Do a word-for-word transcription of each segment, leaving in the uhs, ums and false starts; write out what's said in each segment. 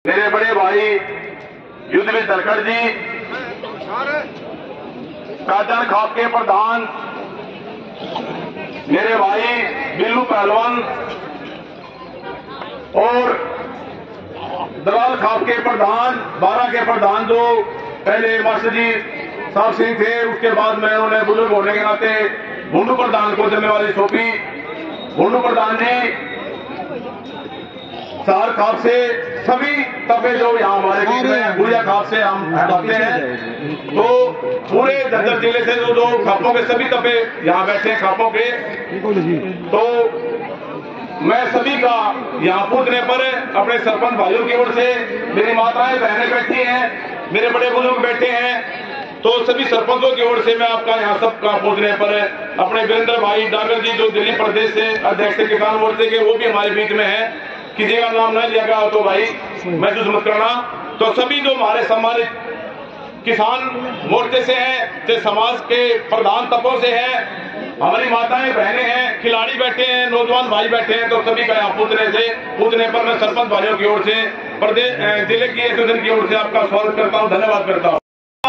मेरे बड़े भाई युद्धवीर धनखड़ जी, काजन खाप के प्रधान मेरे भाई बिल्लू पहलवान और दलाल खाप के प्रधान बारह के प्रधान जो पहले मास्टर जी साहब सिंह थे, उसके बाद में उन्होंने बुजुर्ग होने के नाते भुंडू प्रधान को जिम्मेवारी सौंपी। भुंडू प्रधान जी चार खाप से सभी तबे जो यहाँ हमारे बीच में गुड़िया खाप से हम हटाते हैं, तो पूरे झज्जर जिले से जो जो खापों के सभी तबे यहाँ बैठे हैं खापों के, तो मैं सभी का यहाँ पूछने पर अपने सरपंच भाइयों की ओर से, मेरी माताएं बहनें बैठी हैं, मेरे बड़े बुजुर्ग बैठे हैं, तो सभी सरपंचों की ओर से मैं आपका यहाँ सबका पूछने पर अपने वीरेंद्र भाई डागर जी जो दिल्ली प्रदेश से अध्यक्ष किसान मोर्चे के, वो भी हमारे बीच में है, किसी का नाम नहीं लिया गया तो भाई महसूस मत करना। तो सभी जो हमारे सम्मानित किसान मोर्चे से हैं, जो समाज के प्रधान तत्वों से हैं, हमारी माताएं बहनें हैं, खिलाड़ी बैठे हैं, नौजवान भाई बैठे हैं, तो सभी का यहाँ पूछने से पूछने पर मैं सरपंच भाइयों की ओर से, प्रदेश जिले की एसोसिएशन की ओर से आपका स्वागत करता हूँ, धन्यवाद करता हूँ।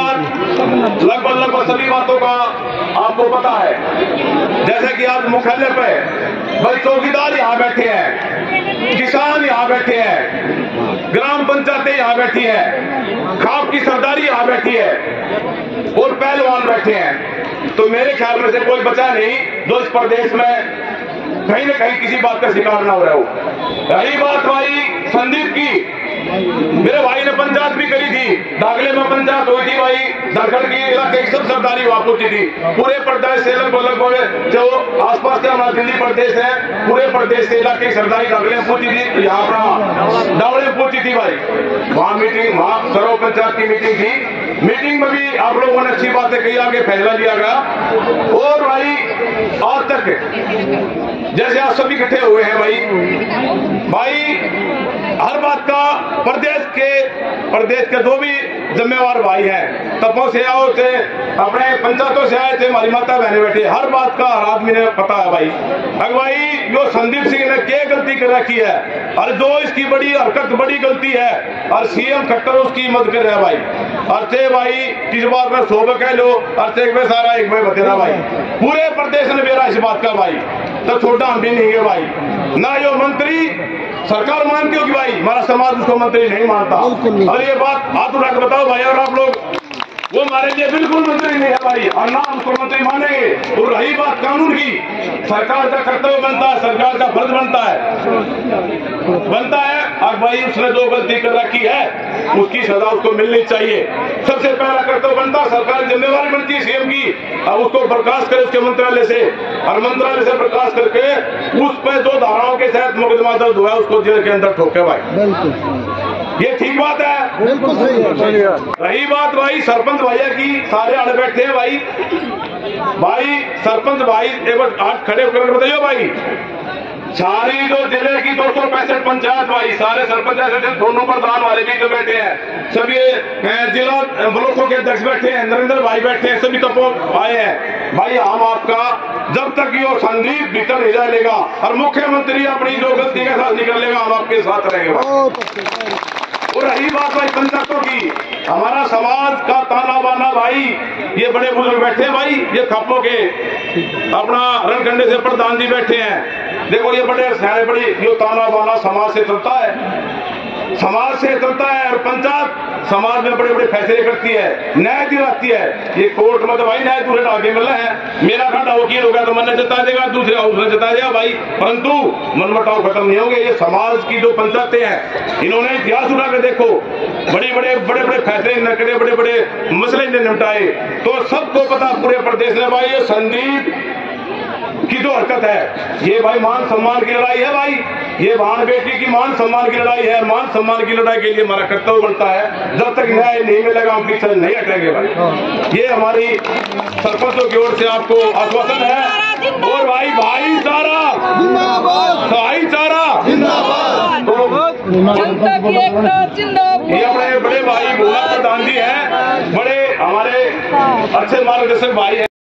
लगभग लगभग सभी बातों का आपको पता है, जैसे कि आज मुख्यालय पे भाई चौकीदार यहाँ बैठे हैं, किसान यहाँ बैठे हैं, ग्राम पंचायतें यहाँ बैठी हैं, खाप की सरदारी यहाँ बैठी है और पहलवान बैठे हैं, तो मेरे ख्याल में से कोई बचा नहीं जो इस प्रदेश में कहीं न कहीं किसी बात का शिकार ना हो रहा हो। रही बात भाई संदीप की, मेरे भाई ने पंचायत भी करी थी, दाखले में पंचायत हुई थी भाई, धनखड़ की इलाके की सब सरदारी वहां पहुंची थी, पूरे प्रदेश से लगभग लगभग जो आसपास के हमारा दिल्ली प्रदेश है, पूरे प्रदेश के इलाके की सरदारी दाखले में पहुंची थी, यहाँ अपना दावड़े में पहुंची थी भाई, वहां मीटिंग, वहां सर्व पंचायत की मीटिंग थी, मीटिंग में भी आप लोगों ने अच्छी बातें कही, आगे फैसला लिया गया। और भाई आज तक जैसे आप सभी इकट्ठे हुए हैं भाई भाई हर बात का प्रदेश के प्रदेश के जो भी जिम्मेवार भाई हैं, तपों से आओ थे, अपने पंचायतों से आए थे, हमारी माता बहने बैठे, हर बात का हर आदमी ने पता है भाई। अगर भाई जो संदीप सिंह ने क्या गलती कर रखी है और जो इसकी बड़ी हरकत बड़ी गलती है और सीएम खट्टर उसकी मदद कर रहा है भाई, अर्थे भाई किस बात में सोब कह लो, अर्थे में सारा एक भाई बतेरा भाई, पूरे प्रदेश ने मेरा इस बात का भाई, तो छोटा हम भी नहीं है भाई, ना यो मंत्री सरकार मानती होगी भाई, हमारा समाज उसको मंत्री नहीं मानता, और ये बात हाथ उठा के बताओ भाई, और आप लोग वो हमारे लिए बिल्कुल मंत्री नहीं है भाई, और ना उसको मंत्री मानेंगे। और रही बात कानून की, सरकार का कर्तव्य बनता है, सरकार का फर्ज बनता है बनता है और भाई उसने जो गलती कर रखी है उसकी सजा उसको मिलनी चाहिए। सबसे पहला कर्तव्य बनता है, सरकार की जिम्मेवारी बनती है सीएम की, अब उसको बर्खास्त करे उसके मंत्रालय से, और मंत्रालय से बर्खास्त करके उस पर जो धाराओं के तहत मुकदमा दर्ज हुआ है उसको जेल के अंदर ठोके भाई, ये ठीक बात है, बिल्कुल सही है। रही बात भाई सरपंच भैया की, सारे अड़ बैठे हैं भाई, भाई सरपंच भाई एक बार हाथ खड़े होकर बताइए भाई, सारी जो जिले की दो सौ पैंसठ पंचायत भाई, सारे सरपंच ऐसे दोनों प्रधान वाले भी जो बैठे हैं, सभी जिला ब्लॉकों के अध्यक्ष बैठे हैं, नरेंद्र भाई बैठे हैं, सभी तपो आए हैं भाई। हम आपका जब तक ये संदीप भीतर नहीं डालेगा और मुख्यमंत्री अपनी जो गलती के साथ निकल लेगा, हम आपके साथ रहेंगे। और रही बात भाई पंचायतों की, हमारा समाज का ताना बाना भाई, ये बड़े बुजुर्ग बैठे हैं भाई, ये खापों के अपना रणखंडे से प्रधान जी बैठे हैं, देखो ये बड़े सारे बड़ी जो ताना बाना समाज से चलता है, समाज से चलता है, और पंचायत समाज में बड़े बड़े फैसले करती है, न्याय दिलाती है। ये कोर्ट में तो भाई न्याय दूसरे आगे मिल रहे हैं, मेरा खड़ा वकील होगा तो मैंने जता देगा, दूसरे हाउस में जता देगा भाई, परंतु मनमुटाव खत्म नहीं होंगे। ये समाज की जो पंचायतें हैं, इन्होंने इतिहास उठा के देखो, बड़े बड़े बड़े बड़े फैसले न करे, बड़े बड़े मसले इन्हें निपटाए, तो सबको पता पूरे प्रदेश में भाई ये संदीप की जो हरकत है, ये भाई मान सम्मान की लड़ाई है भाई, ये बहन बेटी की मान सम्मान की लड़ाई है, मान सम्मान की लड़ाई के लिए हमारा कर्तव्य बनता है, जब तक न्याय नहीं मिलेगा हम पीछे नहीं हटेंगे भाई। ये हमारी सरपंचों की ओर से आपको आश्वासन है। और भाई भाईचारा भाईचारा ये अपने बड़े भाई भोला प्रधान जी हैं, बड़े हमारे अच्छे मार्गदर्शक भाई हैं।